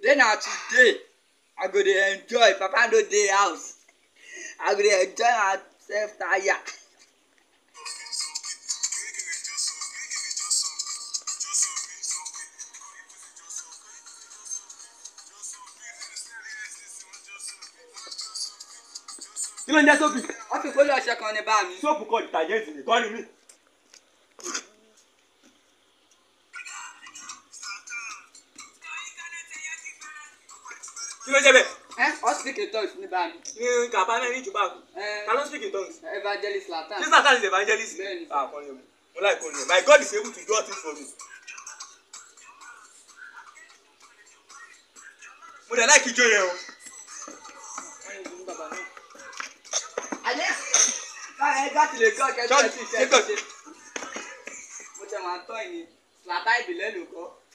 Then na today I go dey enjoy. Papa no dey house. I go dey enjoy myself tire. Kí ló ń jẹ́ sóbì? Wọ́n fi kólé ọṣẹ kan ní bá mi. Sóòpù kọ́ dìtàjẹ́ǹtì ni kọ́ ni mí. Kí ló ń jẹ́ bẹ́ẹ̀? Wọ́n speak in tongues ní bá mi. Ní kàbá náà ní ìjùbá kù. Ta ló ń speak in tongues? Evangelist Latan. This Latan is evangelist. Bẹ́ẹ̀ni. Kọ́ni o. Mo láì kọ́ni o. My God is able to do all things for me. Mo dẹ̀ láì kíjó yẹn o. Àlẹ́ ẹgbẹ́ ti lè gbọ́ kẹ́kẹ́ sí iṣẹ́ tó ṣe. Mo tẹ̀ wọ́n tọ́ ìní Latan ìbílẹ̀ ló kọ́.